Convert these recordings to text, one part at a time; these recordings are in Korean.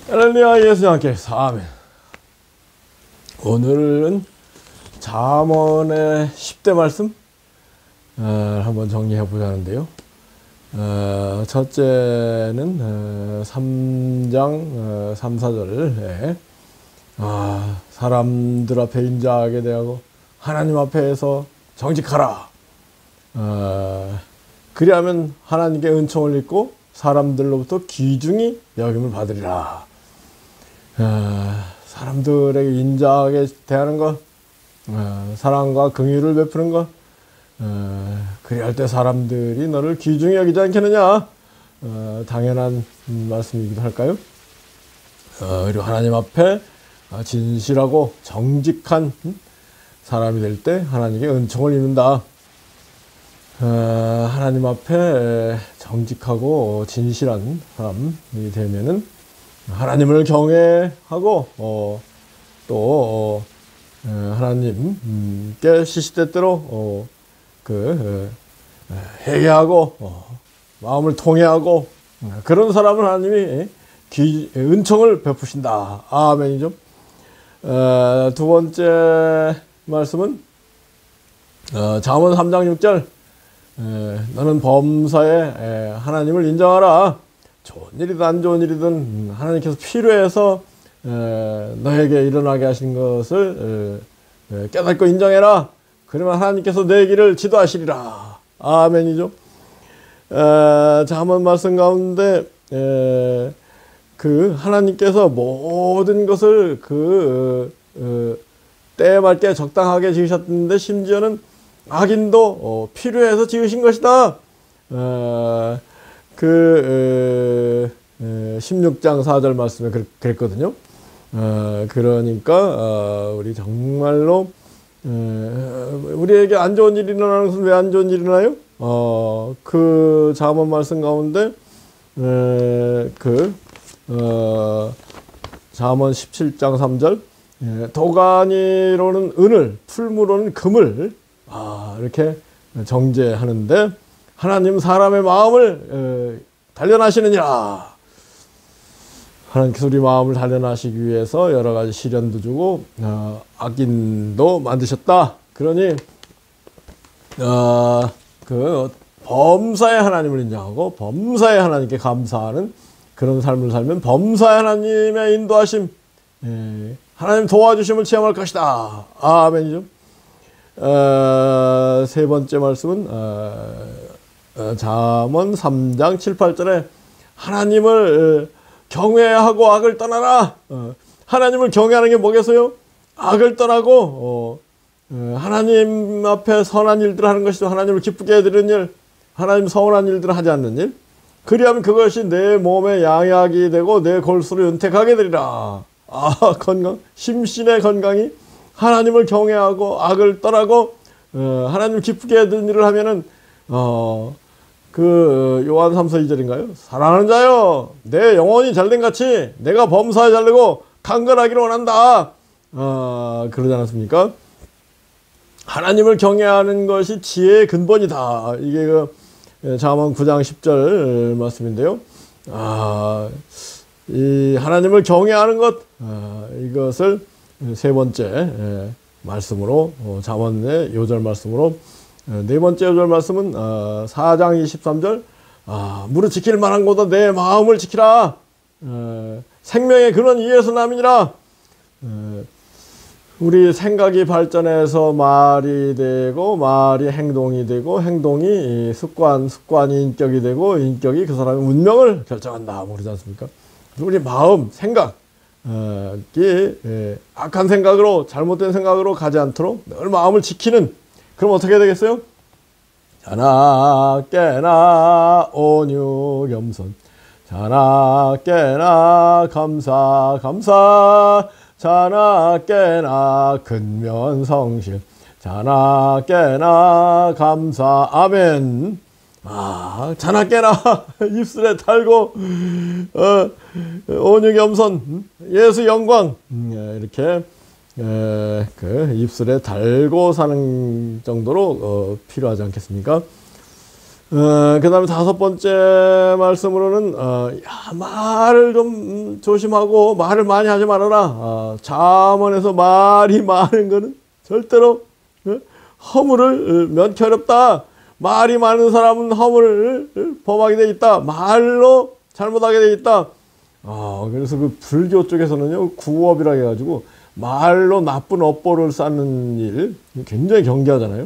할렐루야. 예수님 함께해서 아멘. 오늘은 잠언의 10대 말씀 한번 정리해 보자는데요. 첫째는 3장 3, 4절에 사람들 앞에 인자하게 대하고 하나님 앞에서 정직하라. 그리하면 하나님께 은총을 입고 사람들로부터 귀중히 여김을 받으리라. 사람들에게 인자하게 대하는 것, 사랑과 긍휼을 베푸는 것, 그리할 때 사람들이 너를 귀중히 여기지 않겠느냐. 당연한 말씀이기도 할까요? 그리고 하나님 앞에 진실하고 정직한 사람이 될 때 하나님께 은총을 입는다. 하나님 앞에 정직하고 진실한 사람이 되면은 하나님을 경외하고 또 하나님께 시시때때로 회개하고 마음을 통회하고 그런 사람은 하나님이 은총을 베푸신다. 아멘이죠. 두 번째 말씀은 잠언 3장 6절 너는 범사에 하나님을 인정하라. 좋은 일이든 안 좋은 일이든 하나님께서 필요해서 너에게 일어나게 하신 것을 깨닫고 인정해라. 그러면 하나님께서 내 길을 지도하시리라. 아멘이죠. 잠언 말씀 가운데 하나님께서 모든 것을 때에 맞게 적당하게 지으셨는데 심지어는 악인도 필요해서 지으신 것이다. 16장 4절 말씀에 그랬거든요. 그러니까 우리 정말로 우리에게 안 좋은 일이 일어나는 것은 왜 안 좋은 일이 일어나요? 그 잠언 말씀 가운데 잠언 17장 3절 도가니로는 은을 풀무로는 금을 이렇게 정죄하는데 하나님 사람의 마음을 단련하시느니라. 하나님께서 우리 마음을 단련하시기 위해서 여러 가지 시련도 주고 악인도 만드셨다. 그러니 범사에 하나님을 인정하고 범사에 하나님께 감사하는 그런 삶을 살면 범사에 하나님의 인도하심, 하나님 도와주심을 체험할 것이다. 아멘이죠. 세 번째 말씀은 잠언 3장 7, 8절에 하나님을 경외하고 악을 떠나라. 하나님을 경외하는 게 뭐겠어요? 악을 떠나고 하나님 앞에 선한 일들을 하는 것이죠. 하나님을 기쁘게 해드리는 일, 하나님 서운한 일들을 하지 않는 일. 그리하면 그것이 내 몸에 양약이 되고 내 골수를 윤택하게 되리라. 건강, 심신의 건강이 하나님을 경외하고 악을 떠나고 하나님을 기쁘게 해드리는 일을 하면은 요한 3서 2절인가요? 사랑하는 자여 내 영혼이 잘된 같이 내가 범사에 잘되고 강건하기를 원한다. 그러지 않았습니까? 하나님을 경외하는 것이 지혜의 근본이다. 이게 잠언 9장 10절 말씀인데요. 이 하나님을 경외하는 것, 이것을 세 번째 말씀으로 잠언의 요절 말씀으로 네 번째 요절 말씀은 4장 23절 무릇 지킬 만한 것보다 내 마음을 지키라. 생명의 근원 이에서 남이니라. 우리 생각이 발전해서 말이 되고 말이 행동이 되고 행동이 습관이 인격이 되고 인격이 그 사람의 운명을 결정한다. 모르지 않습니까? 우리 마음, 생각이 악한 생각으로 잘못된 생각으로 가지 않도록 늘 마음을 지키는, 그럼 어떻게 되겠어요? 자나 깨나 온유 겸손 자나 깨나 감사 자나 깨나 근면성실 자나 깨나 감사. 아멘. 자나 깨나 입술에 달고 온유 겸손 예수 영광 이렇게 입술에 달고 사는 정도로 필요하지 않겠습니까? 그 다음에 다섯 번째 말씀으로는, 말을 좀 조심하고 말을 많이 하지 말아라. 잠언에서 말이 많은 거는 절대로 허물을 면케 어렵다. 말이 많은 사람은 허물을 범하게 돼 있다. 말로 잘못하게 돼 있다. 그래서 그 불교 쪽에서는요, 구업이라고 해가지고 말로 나쁜 업보를 쌓는 일 굉장히 경계하잖아요.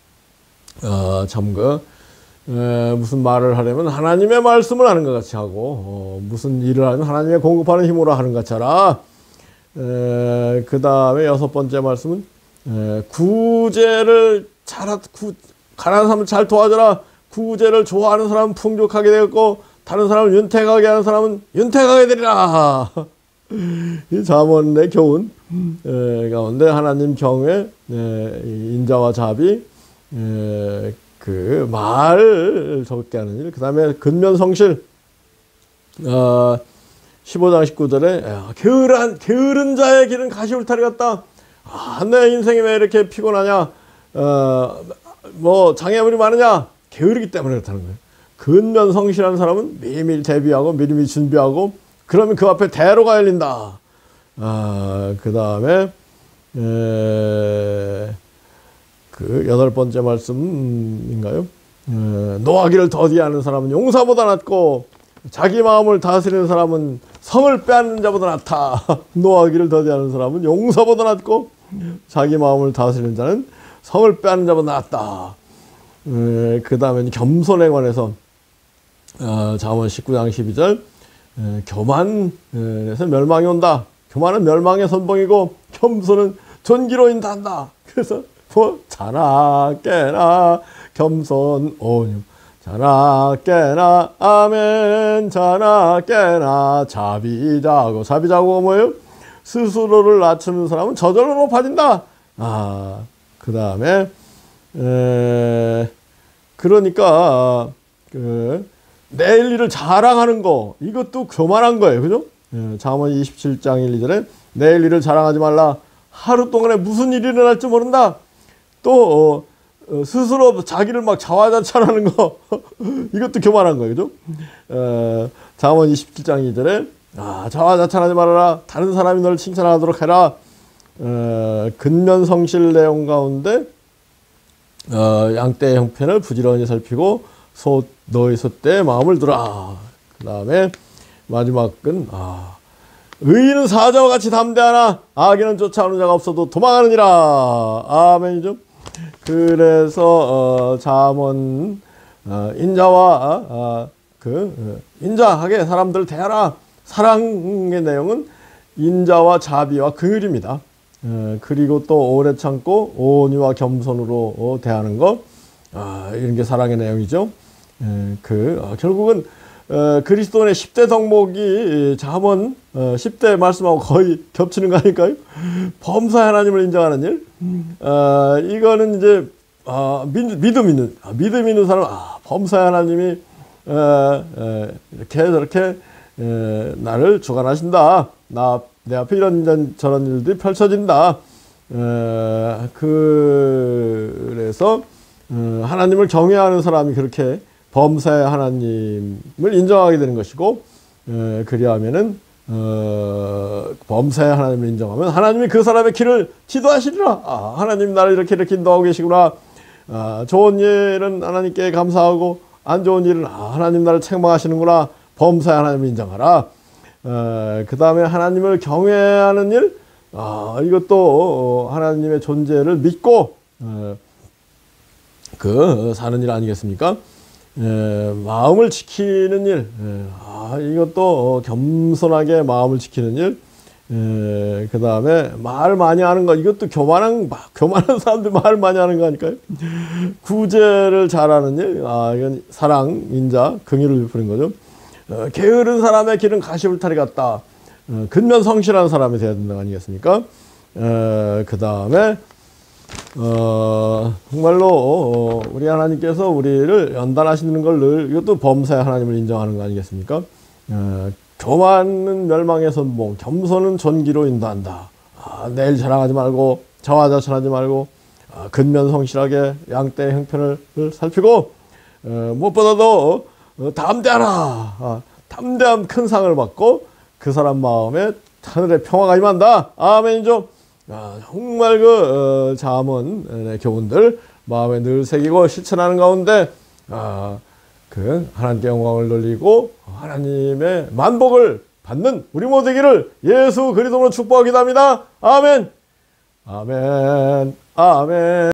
무슨 말을 하려면 하나님의 말씀을 하는 것 같이 하고, 무슨 일을 하면 하나님의 공급하는 힘으로 하는 것 같이 하라. 그 다음에 여섯 번째 말씀은, 구제를 가난한 사람을 잘 도와줘라. 구제를 좋아하는 사람은 풍족하게 되었고, 다른 사람을 윤택하게 하는 사람은 윤택하게 되리라. 이 잠언의 교훈 가운데 하나님 경외, 인자와 자비, 그 말을 적게 하는 일, 그 다음에 근면성실, 15장 19절에 게으른 자의 길은 가시울타리 같다. 내 인생이 왜 이렇게 피곤하냐, 뭐 장애물이 많으냐, 게으르기 때문에 그렇다는 거예요. 근면성실한 사람은 미리미리 대비하고 미리미리 준비하고, 그러면 그 앞에 대로가 열린다. 그 다음에 그 여덟 번째 말씀인가요? 노하기를 더디하는 사람은 용사보다 낫고, 자기 마음을 다스리는 사람은 성을 빼앗는 자보다 낫다. 노하기를 더디하는 사람은 용사보다 낫고, 자기 마음을 다스리는 자는 성을 빼앗는 자보다 낫다. 그 다음에 겸손에 관해서 잠언 19장 12절, 교만에서 멸망이 온다. 교만은 멸망의 선봉이고 겸손은 존귀로 인도한다. 그래서 뭐 자나 깨나 겸손 온유, 자나 깨나 아멘, 자나 깨나 자비자고. 자비자고가 뭐예요? 스스로를 낮추는 사람은 저절로 높아진다. 그 다음에 그러니까 내일 일을 자랑하는 거, 이것도 교만한 거예요. 그죠? 잠언 27장 1, 2절에 내일 일을 자랑하지 말라. 하루 동안에 무슨 일이 일어날지 모른다. 또 스스로 자기를 막 자화자찬하는 거 이것도 교만한 거예요. 그죠? 잠언 27장 2절에 자화자찬하지 말아라. 다른 사람이 너를 칭찬하도록 해라. 근면성실 내용 가운데 양떼의 형편을 부지런히 살피고 너의 소떼에 마음을 두라. 그 다음에 마지막은 의인은 사자와 같이 담대하나 악인은 쫓아오는 자가 없어도 도망하느니라. 아멘이죠. 그래서 잠언 인자와 인자하게 사람들을 대하라. 사랑의 내용은 인자와 자비와 긍휼입니다. 그리고 또 오래 참고 온유와 겸손으로 대하는 것, 이런 게 사랑의 내용이죠. 결국은 그리스도인의 10대 덕목이 잠언 10대 말씀하고 거의 겹치는 거 아닐까요? 범사의 하나님을 인정하는 일. 이거는 이제 믿음 있는 사람, 범사의 하나님이 이렇게 저렇게 나를 주관하신다. 내 앞에 이런 저런 일들이 펼쳐진다. 그래서 하나님을 경외하는 사람이 그렇게 범사의 하나님을 인정하게 되는 것이고, 그리하면은 범사의 하나님을 인정하면 하나님이 그 사람의 길을 지도하시리라. 하나님 나를 이렇게 인도하고 계시구나. 좋은 일은 하나님께 감사하고 안 좋은 일은 하나님 나를 책망하시는구나. 범사의 하나님을 인정하라. 그 다음에 하나님을 경외하는 일, 이것도 하나님의 존재를 믿고 사는 일 아니겠습니까? 마음을 지키는 일, 이것도 겸손하게 마음을 지키는 일. 그 다음에 말 많이 하는 거, 이것도 교만한 사람들 말 많이 하는 거 아닐까요? 구제를 잘하는 일, 이건 사랑, 인자, 긍휼을 베푸는 거죠. 게으른 사람의 길은 가시울타리 같다. 근면성실한 사람이 되어야 된다 아니겠습니까? 그 다음에 정말로 우리 하나님께서 우리를 연단하시는 걸 늘, 이것도 범사의 하나님을 인정하는 거 아니겠습니까? 교만은 멸망의 선봉, 겸손은 존귀로 인도한다. 내일 자랑하지 말고 자화자찬하지 말고 근면성실하게 양떼의 형편을 살피고 무엇보다도 담대하라. 담대한 큰 상을 받고 그 사람 마음에 하늘의 평화가 임한다. 아멘이죠. 정말 그 잠언의 교훈들 마음에 늘 새기고 실천하는 가운데 그 하나님께 영광을 돌리고 하나님의 만복을 받는 우리 모두 되기를 예수 그리스도로 축복하기도 합니다. 아멘. 아멘. 아멘.